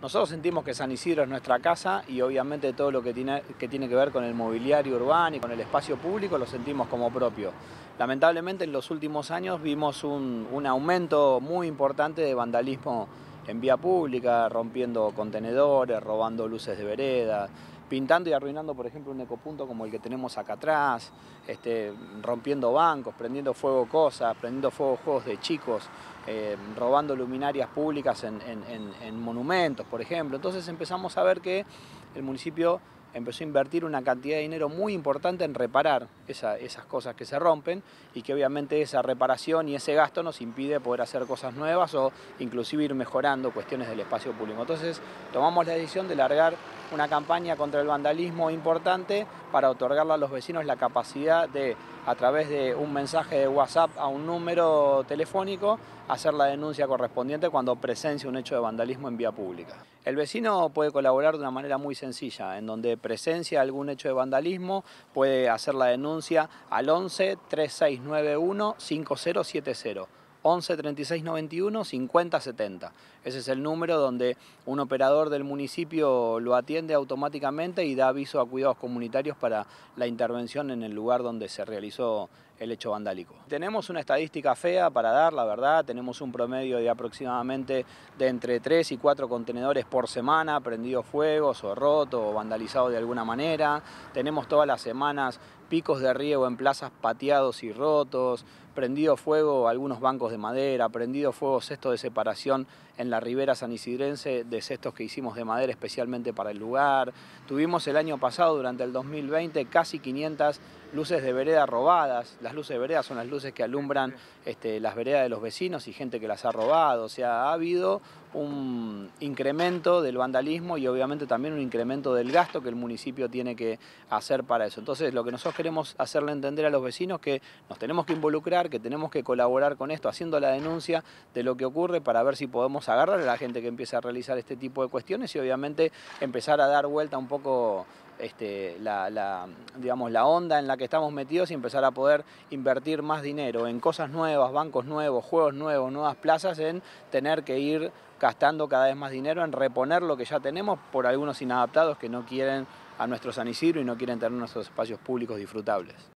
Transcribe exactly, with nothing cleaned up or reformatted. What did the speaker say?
Nosotros sentimos que San Isidro es nuestra casa y obviamente todo lo que tiene, que tiene que ver con el mobiliario urbano y con el espacio público lo sentimos como propio. Lamentablemente en los últimos años vimos un, un aumento muy importante de vandalismo en vía pública, rompiendo contenedores, robando luces de vereda, pintando y arruinando, por ejemplo, un ecopunto como el que tenemos acá atrás, este, rompiendo bancos, prendiendo fuego cosas, prendiendo fuego juegos de chicos, eh, robando luminarias públicas en, en, en, en monumentos, por ejemplo. Entonces empezamos a ver que el municipio empezó a invertir una cantidad de dinero muy importante en reparar esa, esas cosas que se rompen y que obviamente esa reparación y ese gasto nos impide poder hacer cosas nuevas o inclusive ir mejorando cuestiones del espacio público. Entonces tomamos la decisión de largar una campaña contra el vandalismo importante para otorgarle a los vecinos la capacidad de, a través de un mensaje de WhatsApp a un número telefónico, hacer la denuncia correspondiente cuando presencia un hecho de vandalismo en vía pública. El vecino puede colaborar de una manera muy sencilla, en donde presencia algún hecho de vandalismo, puede hacer la denuncia al once, treinta y seis noventa y uno, cincuenta setenta. once, treinta y seis noventa y uno, cincuenta setenta. Ese es el número donde un operador del municipio lo atiende automáticamente y da aviso a cuidados comunitarios para la intervención en el lugar donde se realizó el hecho vandálico. Tenemos una estadística fea para dar, la verdad, tenemos un promedio de aproximadamente de entre tres y cuatro contenedores por semana, prendidos fuegos o rotos o vandalizados de alguna manera. Tenemos todas las semanas picos de riego en plazas pateados y rotos, prendido fuego algunos bancos de madera, prendido fuego cestos de separación en la ribera sanisidrense de cestos que hicimos de madera especialmente para el lugar. Tuvimos el año pasado, durante el dos mil veinte, casi quinientas luces de vereda robadas. Las luces de vereda son las luces que alumbran este, las veredas de los vecinos y gente que las ha robado. O sea, ha habido un incremento del vandalismo y obviamente también un incremento del gasto que el municipio tiene que hacer para eso. Entonces, lo que nosotros queremos hacerle entender a los vecinos es que nos tenemos que involucrar, que tenemos que colaborar con esto, haciendo la denuncia de lo que ocurre para ver si podemos agarrar a la gente que empieza a realizar este tipo de cuestiones y obviamente empezar a dar vuelta un poco Este, la, la, digamos, la onda en la que estamos metidos y empezar a poder invertir más dinero en cosas nuevas, bancos nuevos, juegos nuevos, nuevas plazas, en tener que ir gastando cada vez más dinero en reponer lo que ya tenemos por algunos inadaptados que no quieren a nuestro San Isidro y no quieren tener nuestros espacios públicos disfrutables.